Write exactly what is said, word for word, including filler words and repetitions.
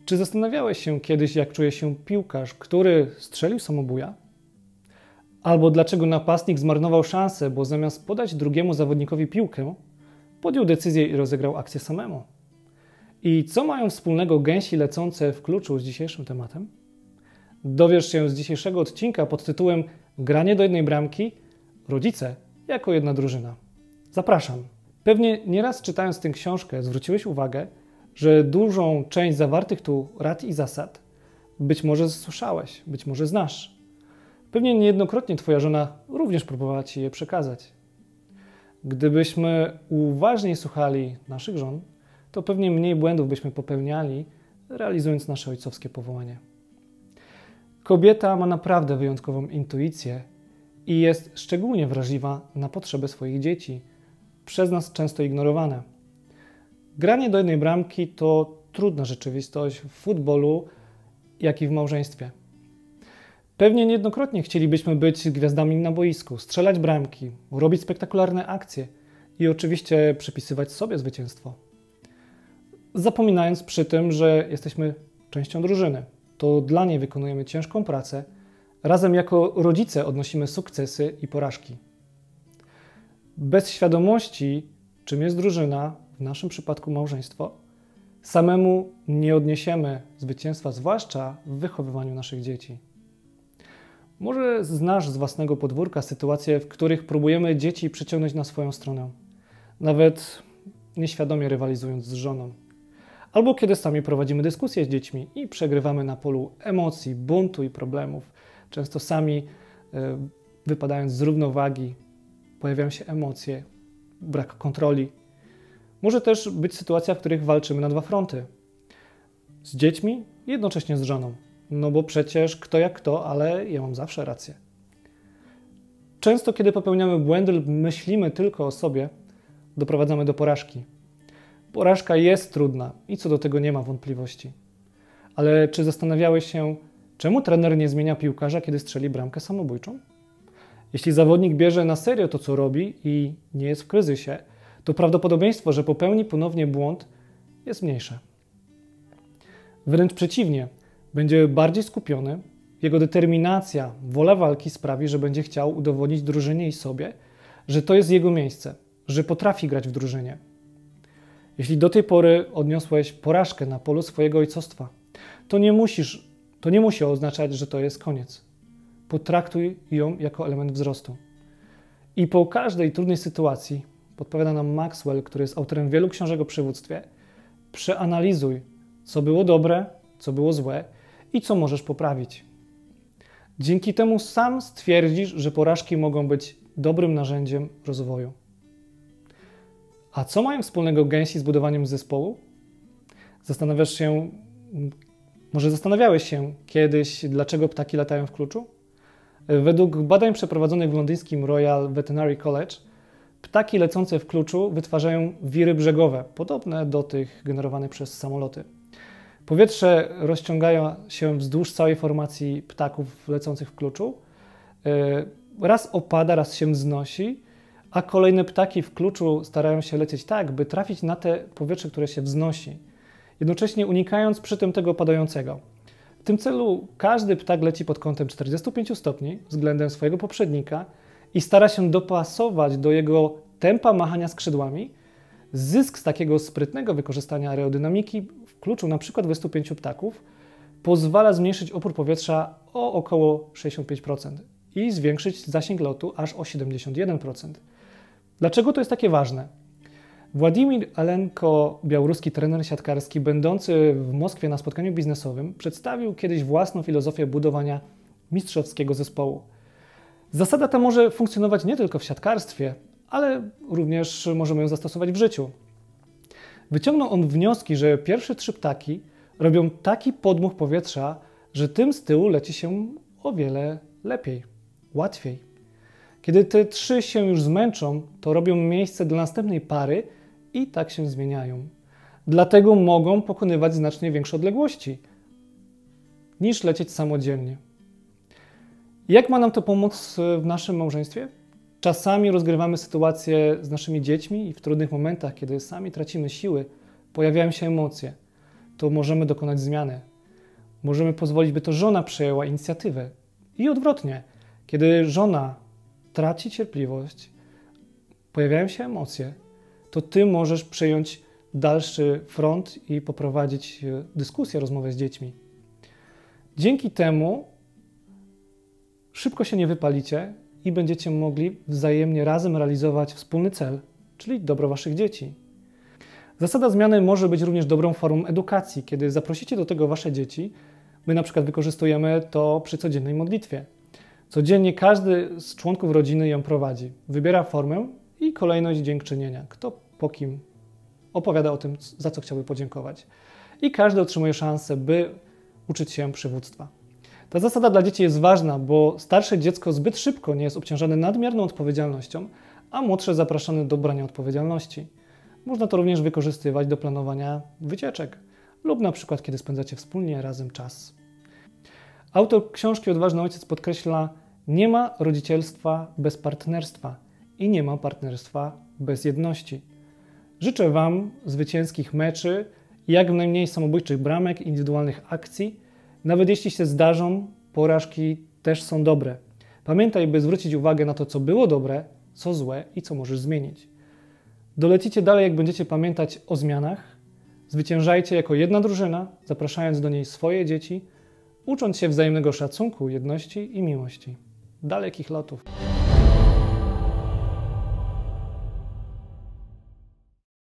Czy zastanawiałeś się kiedyś, jak czuje się piłkarz, który strzelił samobuja? Albo dlaczego napastnik zmarnował szansę, bo zamiast podać drugiemu zawodnikowi piłkę, podjął decyzję i rozegrał akcję samemu? I co mają wspólnego gęsi lecące w kluczu z dzisiejszym tematem? Dowiesz się z dzisiejszego odcinka pod tytułem Granie do jednej bramki – rodzice jako jedna drużyna. Zapraszam. Pewnie nieraz czytając tę książkę zwróciłeś uwagę, że dużą część zawartych tu rad i zasad być może słyszałeś, być może znasz. Pewnie niejednokrotnie twoja żona również próbowała ci je przekazać. Gdybyśmy uważniej słuchali naszych żon, to pewnie mniej błędów byśmy popełniali, realizując nasze ojcowskie powołanie. Kobieta ma naprawdę wyjątkową intuicję i jest szczególnie wrażliwa na potrzeby swoich dzieci, przez nas często ignorowane. Granie do jednej bramki to trudna rzeczywistość w futbolu, jak i w małżeństwie. Pewnie niejednokrotnie chcielibyśmy być gwiazdami na boisku, strzelać bramki, robić spektakularne akcje i oczywiście przypisywać sobie zwycięstwo. Zapominając przy tym, że jesteśmy częścią drużyny. To dla niej wykonujemy ciężką pracę, razem jako rodzice odnosimy sukcesy i porażki. Bez świadomości, czym jest drużyna, w naszym przypadku małżeństwo, samemu nie odniesiemy zwycięstwa, zwłaszcza w wychowywaniu naszych dzieci. Może znasz z własnego podwórka sytuacje, w których próbujemy dzieci przyciągnąć na swoją stronę, nawet nieświadomie rywalizując z żoną. Albo kiedy sami prowadzimy dyskusje z dziećmi i przegrywamy na polu emocji, buntu i problemów. Często sami y, wypadając z równowagi, pojawiają się emocje, brak kontroli. Może też być sytuacja, w których walczymy na dwa fronty. Z dziećmi i jednocześnie z żoną. No bo przecież kto jak kto, ale ja mam zawsze rację. Często, kiedy popełniamy błędy lub myślimy tylko o sobie, doprowadzamy do porażki. Porażka jest trudna i co do tego nie ma wątpliwości. Ale czy zastanawiałeś się, czemu trener nie zmienia piłkarza, kiedy strzeli bramkę samobójczą? Jeśli zawodnik bierze na serio to, co robi i nie jest w kryzysie, to prawdopodobieństwo, że popełni ponownie błąd, jest mniejsze. Wręcz przeciwnie, będzie bardziej skupiony, jego determinacja, wola walki sprawi, że będzie chciał udowodnić drużynie i sobie, że to jest jego miejsce, że potrafi grać w drużynie. Jeśli do tej pory odniosłeś porażkę na polu swojego ojcostwa, to nie musisz, to nie musi oznaczać, że to jest koniec. Potraktuj ją jako element wzrostu. I po każdej trudnej sytuacji, podpowiada nam Maxwell, który jest autorem wielu książek o przywództwie, przeanalizuj, co było dobre, co było złe i co możesz poprawić. Dzięki temu sam stwierdzisz, że porażki mogą być dobrym narzędziem rozwoju. A co mają wspólnego gęsi z budowaniem zespołu? Zastanawiasz się, może zastanawiałeś się kiedyś, dlaczego ptaki latają w kluczu? Według badań przeprowadzonych w londyńskim Royal Veterinary College, ptaki lecące w kluczu wytwarzają wiry brzegowe, podobne do tych generowanych przez samoloty. Powietrze rozciąga się wzdłuż całej formacji ptaków lecących w kluczu. Raz opada, raz się wznosi, a kolejne ptaki w kluczu starają się lecieć tak, by trafić na te powietrze, które się wznosi, jednocześnie unikając przy tym tego padającego. W tym celu każdy ptak leci pod kątem czterdziestu pięciu stopni względem swojego poprzednika i stara się dopasować do jego tempa machania skrzydłami. Zysk z takiego sprytnego wykorzystania aerodynamiki w kluczu np. dwudziestu pięciu ptaków pozwala zmniejszyć opór powietrza o około sześćdziesiąt pięć procent i zwiększyć zasięg lotu aż o siedemdziesiąt jeden procent. Dlaczego to jest takie ważne? Władimir Alenko, białoruski trener siatkarski, będący w Moskwie na spotkaniu biznesowym, przedstawił kiedyś własną filozofię budowania mistrzowskiego zespołu. Zasada ta może funkcjonować nie tylko w siatkarstwie, ale również możemy ją zastosować w życiu. Wyciągnął on wnioski, że pierwsze trzy ptaki robią taki podmuch powietrza, że tym z tyłu leci się o wiele lepiej, łatwiej. Kiedy te trzy się już zmęczą, to robią miejsce dla następnej pary i tak się zmieniają. Dlatego mogą pokonywać znacznie większe odległości niż lecieć samodzielnie. Jak ma nam to pomóc w naszym małżeństwie? Czasami rozgrywamy sytuacje z naszymi dziećmi i w trudnych momentach, kiedy sami tracimy siły, pojawiają się emocje. to możemy dokonać zmiany. Możemy pozwolić, by to żona przejęła inicjatywę. I odwrotnie, kiedy żona traci cierpliwość, pojawiają się emocje, to ty możesz przejąć dalszy front i poprowadzić dyskusję, rozmowę z dziećmi. Dzięki temu szybko się nie wypalicie i będziecie mogli wzajemnie razem realizować wspólny cel, czyli dobro waszych dzieci. Zasada zmiany może być również dobrą formą edukacji, kiedy zaprosicie do tego wasze dzieci. My na przykład wykorzystujemy to przy codziennej modlitwie. Codziennie każdy z członków rodziny ją prowadzi. Wybiera formę i kolejność dziękczynienia. Kto po kim opowiada o tym, za co chciałby podziękować. I każdy otrzymuje szansę, by uczyć się przywództwa. Ta zasada dla dzieci jest ważna, bo starsze dziecko zbyt szybko nie jest obciążane nadmierną odpowiedzialnością, a młodsze zapraszane do brania odpowiedzialności. Można to również wykorzystywać do planowania wycieczek lub na przykład, kiedy spędzacie wspólnie razem czas. Autor książki Odważny Ojciec podkreśla, nie ma rodzicielstwa bez partnerstwa i nie ma partnerstwa bez jedności. Życzę Wam zwycięskich meczy, jak najmniej samobójczych bramek, indywidualnych akcji. Nawet jeśli się zdarzą, porażki też są dobre. Pamiętaj, by zwrócić uwagę na to, co było dobre, co złe i co możesz zmienić. Dolecicie dalej, jak będziecie pamiętać o zmianach. Zwyciężajcie jako jedna drużyna, zapraszając do niej swoje dzieci, ucząc się wzajemnego szacunku, jedności i miłości. Dalekich lotów.